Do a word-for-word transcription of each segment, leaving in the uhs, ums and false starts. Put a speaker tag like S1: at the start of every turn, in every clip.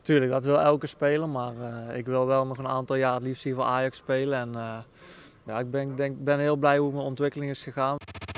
S1: Tuurlijk, dat wil elke speler, maar uh, ik wil wel nog een aantal jaar het liefst hier voor Ajax spelen. En uh, ja, ik ben, denk, ben heel blij hoe mijn ontwikkeling is gegaan.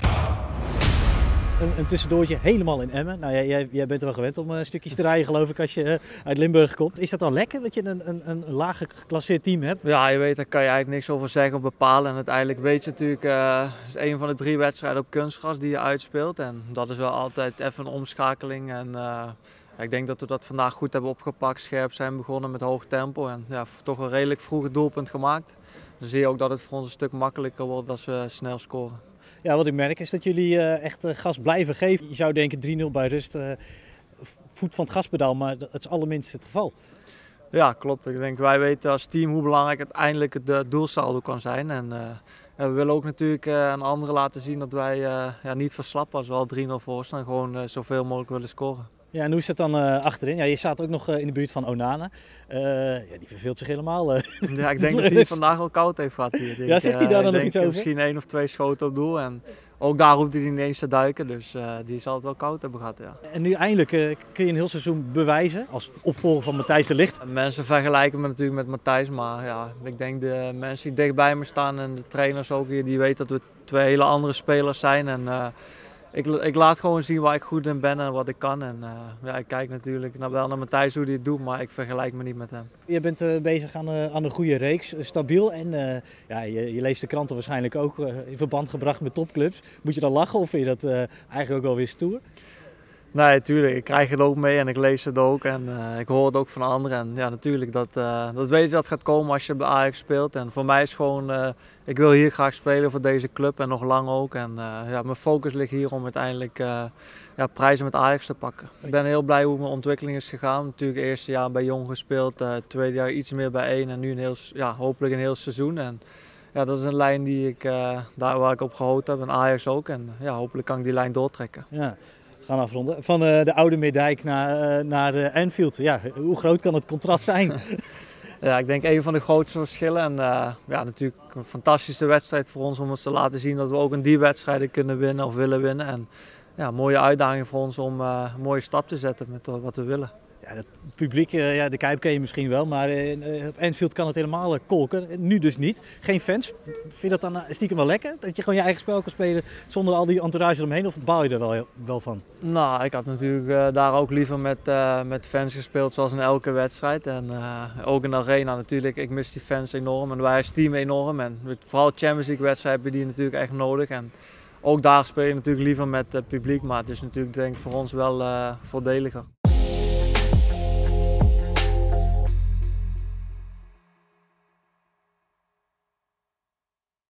S2: Een, een tussendoortje helemaal in Emmen. Nou, jij, jij bent er wel gewend om uh, stukjes te rijden, geloof ik, als je uh, uit Limburg komt. Is dat dan lekker dat je een, een, een lager geclasseerd team hebt?
S1: Ja, je weet, daar kan je eigenlijk niks over zeggen of bepalen. En uiteindelijk weet je natuurlijk, uh, het is een van de drie wedstrijden op kunstgras die je uitspeelt. En dat is wel altijd even een omschakeling. En uh, ik denk dat we dat vandaag goed hebben opgepakt, scherp zijn begonnen met hoog tempo. En ja, toch een redelijk vroeg het doelpunt gemaakt. Dan zie je ook dat het voor ons een stuk makkelijker wordt als we snel scoren.
S2: Ja, wat ik merk is dat jullie uh, echt uh, gas blijven geven. Je zou denken drie nul bij rust, uh, voet van het gaspedaal, maar dat is allerminst het geval.
S1: Ja, klopt. Ik denk, wij weten als team hoe belangrijk uiteindelijk het doelsaldo kan zijn. En uh, ja, we willen ook natuurlijk uh, aan anderen laten zien dat wij uh, ja, niet verslappen als we al drie nul voor staan. Gewoon uh, zoveel mogelijk willen scoren.
S2: Ja, en hoe is het dan uh, achterin? Ja, je staat ook nog uh, in de buurt van Onana. Uh, ja, die verveelt zich helemaal. Uh.
S1: Ja, ik denk dat hij het vandaag wel koud heeft gehad hier.
S2: Ja, zegt hij daar dan nog iets over?
S1: Misschien één of twee schoten op doel. En ook daar hoeft hij niet eens te duiken, dus uh, die zal het wel koud hebben gehad. Ja.
S2: En nu eindelijk uh, kun je een heel seizoen bewijzen als opvolger van Matthijs de Ligt.
S1: Mensen vergelijken me natuurlijk met Matthijs, maar ja, ik denk de mensen die dicht bij me staan en de trainers ook hier, die weten dat we twee hele andere spelers zijn. En, uh, Ik, ik laat gewoon zien waar ik goed in ben en wat ik kan. En uh, ja, ik kijk natuurlijk naar, wel naar Matthijs hoe hij het doet, maar ik vergelijk me niet met hem.
S2: Je bent uh, bezig aan, uh, aan een goede reeks, uh, stabiel en uh, ja, je, je leest de kranten waarschijnlijk ook uh, in verband gebracht met topclubs. Moet je dan lachen of vind je dat uh, eigenlijk ook wel weer stoer?
S1: Nee, natuurlijk. Ik krijg het ook mee en ik lees het ook en uh, ik hoor het ook van anderen. En ja, natuurlijk, dat, uh, dat weet je dat gaat komen als je bij Ajax speelt. En voor mij is gewoon, uh, ik wil hier graag spelen voor deze club en nog lang ook. En uh, ja, mijn focus ligt hier om uiteindelijk uh, ja, prijzen met Ajax te pakken. Ik ben heel blij hoe mijn ontwikkeling is gegaan. Natuurlijk het eerste jaar bij Jong gespeeld, uh, het tweede jaar iets meer bij één en nu een heel, ja, hopelijk een heel seizoen. En, ja, dat is een lijn die ik, uh, daar waar ik op gehouden heb en Ajax ook. En ja, hopelijk kan ik die lijn doortrekken.
S2: Ja. Gaan afronden. Van uh, de oude Meerdijk naar, uh, naar de Anfield. Ja, hoe groot kan het contrast zijn?
S1: Ja, ik denk een van de grootste verschillen. En uh, ja, natuurlijk een fantastische wedstrijd voor ons om ons te laten zien dat we ook in die wedstrijden kunnen winnen of willen winnen. En ja, een mooie uitdaging voor ons om uh, een mooie stap te zetten met uh, wat we willen.
S2: Ja, het publiek, uh, ja, de Kuip ken je misschien wel, maar uh, op Anfield kan het helemaal uh, kolken. Nu dus niet. Geen fans. Vind je dat dan uh, stiekem wel lekker? Dat je gewoon je eigen spel kan spelen zonder al die entourage eromheen? Of baal je er wel, wel van?
S1: Nou, ik had natuurlijk uh, daar ook liever met, uh, met fans gespeeld zoals in elke wedstrijd. En uh, ook in de arena natuurlijk. Ik mis die fans enorm en wij als team enorm. En vooral Champions League wedstrijden hebben die natuurlijk echt nodig. En ook daar speel je natuurlijk liever met het publiek, maar het is natuurlijk denk ik voor ons wel uh, voordeliger.